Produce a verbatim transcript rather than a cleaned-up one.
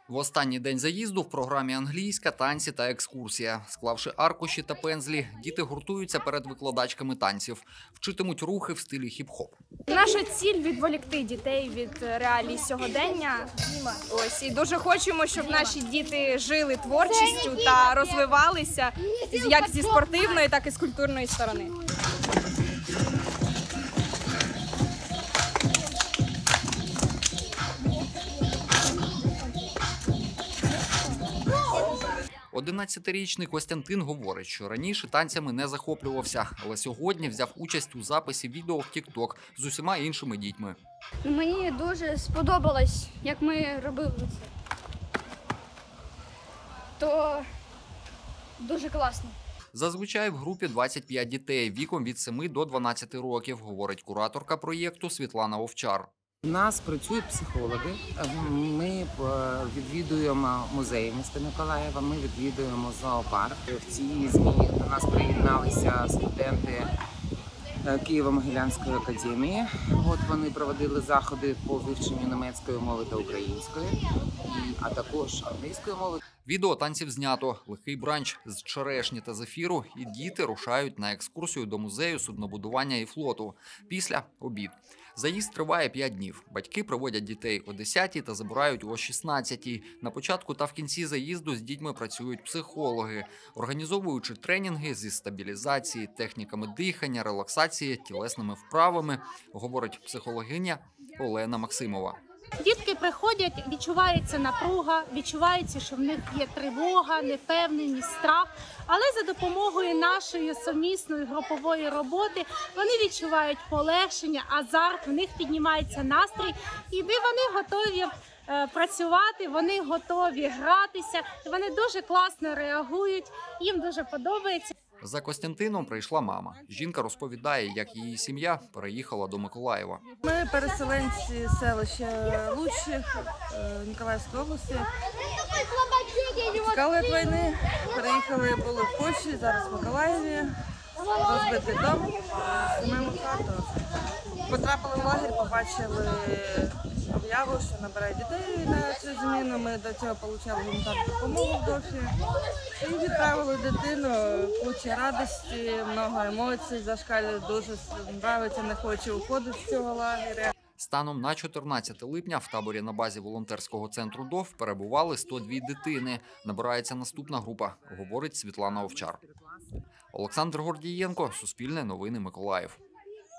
В останній день заїзду в програмі англійська, танці та екскурсія. Склавши аркуші та пензлі, діти гуртуються перед викладачками танців. Вчитимуть рухи в стилі хіп-хоп. Наша ціль – відволікти дітей від реалій сьогодення. Ось, і дуже хочемо, щоб наші діти жили творчістю та розвивалися як зі спортивної, так і з культурної сторони. одинадцятирічний Костянтин говорить, що раніше танцями не захоплювався, але сьогодні взяв участь у записі відео в тік-ток з усіма іншими дітьми. Мені дуже сподобалось, як ми робили це. То дуже класно. Зазвичай в групі двадцять п'ять дітей віком від семи до дванадцяти років, говорить кураторка проєкту Світлана Овчар. У нас працюють психологи, ми відвідуємо музей міста Миколаєва, ми відвідуємо зоопарк. В цій зміні до нас приєдналися студенти Києво-Могилянської академії. От вони проводили заходи по вивченню німецької мови та української, а також англійської мови. Відео танців знято, легкий бранч з черешні та зефіру, і діти рушають на екскурсію до музею суднобудування і флоту. Після – обід. Заїзд триває п'ять днів. Батьки приводять дітей о десятій та забирають о шістнадцятій. На початку та в кінці заїзду з дітьми працюють психологи, організовуючи тренінги зі стабілізації, техніками дихання, релаксації, тілесними вправами, говорить психологиня Олена Максимова. Дітки приходять, відчувається напруга, відчувається, що в них є тривога, непевненість, страх. Але за допомогою нашої сумісної групової роботи вони відчувають полегшення, азарт, в них піднімається настрій, і вони готові працювати, вони готові гратися, вони дуже класно реагують, їм дуже подобається. За Костянтином прийшла мама. Жінка розповідає, як її сім'я переїхала до Миколаєва. Ми переселенці селища Лучших Миколаївської області. Тікали від війни, переїхали, були в Польщі, зараз в Миколаєві, розбитий дом, знімаємо хату. Потрапили в лагерь, побачили об'яву, що набирають дітей на цю зміну. Ми до цього отримали гуманітарну допомогу в Дофі. І відправили дитину, куча радості, багато емоцій, зашкалює, дуже подобається, не хоче уходити з цього лагеря. Станом на чотирнадцяте липня в таборі на базі волонтерського центру ДОФ перебували сто дві дитини. Набирається наступна група, говорить Світлана Овчар. Олександр Гордієнко, Суспільне новини, Миколаїв.